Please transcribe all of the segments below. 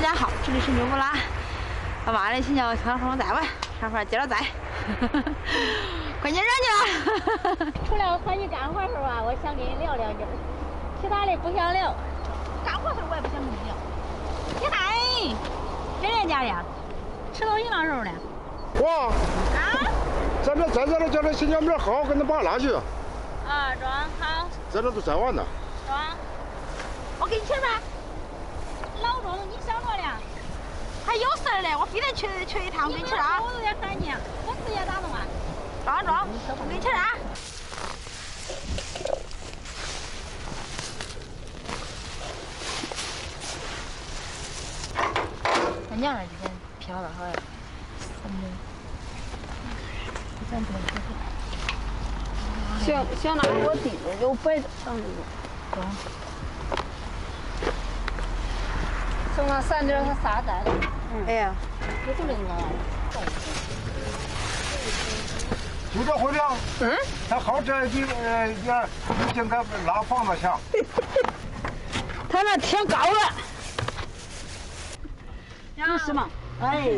家好，这里是牛不拉。爸妈的请教上房再玩，上房接着载。快进热去了。 除了和你干活时候啊，我想跟你聊两句，其他的不想聊。 干活时候我也不想跟你聊。你看， 人家家的吃东西那时候呢。 哇！ 啊？ 咱这在这里叫这新疆面好好跟他爸拉去。 啊，装好。 在这都摘完呢。 装。 我给你吃吧。 老钟，你想着了？ 还有事儿嘞，我非得去一趟，我给你吃啊。 我都得喊你，我直接咋弄啊？ 装，我给你吃啊。 俺娘那几天漂的好呀。 小拿我地着就摆着上那个。 从那3点他撒在了。 哎呀， 这都那个。 就这回量，他好这一点，已经给拉房子强。 他那挺高了。 有什么？哎，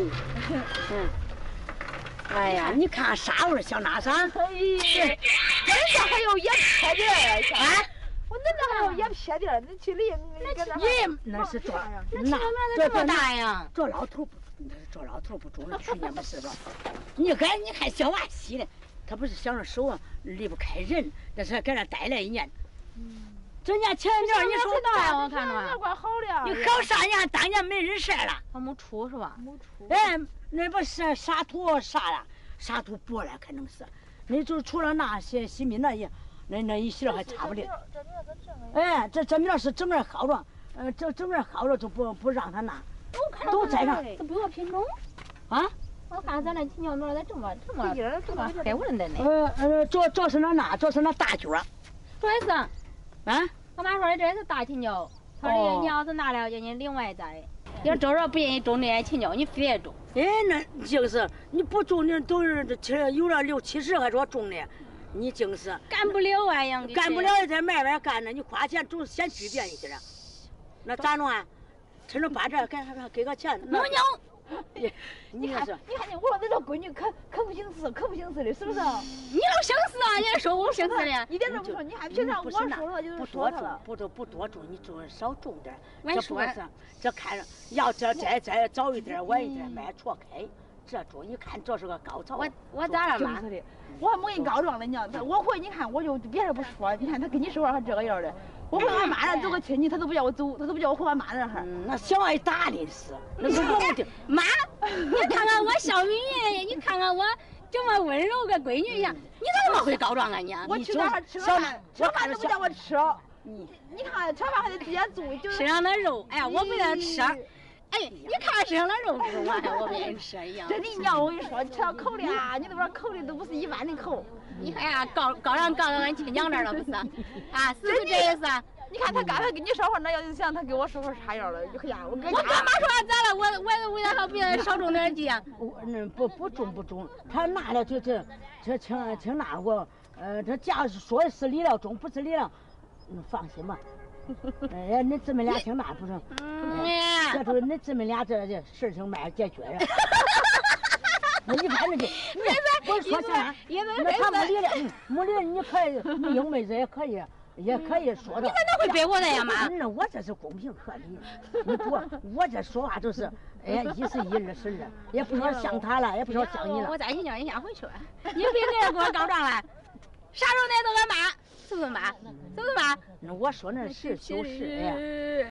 哎呀，你看啥味儿小拿啥？ 哎呀，人家还有也撇点儿啊！我那还有也撇点儿，你去里那个那是做那多大呀？ 做老头不，那是做老头不中了。去年不是吧？你看小娃洗的，他不是想着手啊离不开人，那是搁那待了1年。这年前一年你说大我看着那怪好了。 你好啥年当年没人事了？ 他没出是吧？ 没出。 哎，那不是沙土啥了，沙土薄了可能是。那就除了那些洗米那一一些还差不离。哎，这面是整面好着，整面好着就不让他拿，都在那。 这不要品种啊？ 我看咱那青椒面这么黑乎人的呢。 主要是那大卷儿。 这也是。 啊？ 我妈说的这是大青椒，她说你要是拿了叫你另外摘。要周说不愿意种这些青椒，你非得种。 哎，那就是你不种，你都是有了60、70还说种的，你净是干不了啊，杨哥。 干不了在卖外干呢，你花钱总嫌巨便宜点。那咋弄啊？趁着把这给个钱。 没有。 你看，我说这闺女可不行事，可不行事的，是不是？ 你老姓氏啊？你还说我姓氏的？ 一点都不说，你还平常我说了就是说他了。 不多种，你种少种点。 我说这看着要这摘早一点晚一点卖错开，这种你看这是个高潮。 我咋了嘛？ 我还没给你告状呢，你知道？我回你看我就别的不说，你看他跟你说话还这个样的。我回俺妈那走个亲戚，他都不叫我走，他都不叫我回俺妈那哈。 那小爱打的是，那是我的妈，你看看我小米，你看看我这么温柔个闺女一样，你咋那么会告状啊你？ 我去那儿吃饭，吃饭都不叫我吃。你看吃饭还得直接做， 身上的肉，哎呀，我不愿意吃。哎，你看身上的肉不完，我不愿意吃一样。 真的娘，我跟你说，你吃到口里啊，你那边口里都不是一般的口。 你看呀，告到俺亲娘这儿了不是？啊，是不是这意思？ 你看他刚才跟你说话，那要是想他跟我说话啥样了？哎呀，我跟妈说咋了？我为啥别少种点地啊？ 不种，他拿了这请拿我，这价说是离了种，不是离了，放心吧。哎，你姊妹俩请拿不成？这说你姊妹俩这事情慢解决了。那你反正就，我说啥？那他没离了，没离，你可以，你英妹子也可以说的。 你咋能会背我的呀妈？ 那我这是公平合理，你不，我这说话就是，哎，1是1，2是2，也不说像他了，也不说像你了。 我再去叫你先回去，你别给人给我告状了，啥时候你都敢骂，是不是骂？是不是骂？ 那我说那是就是哎。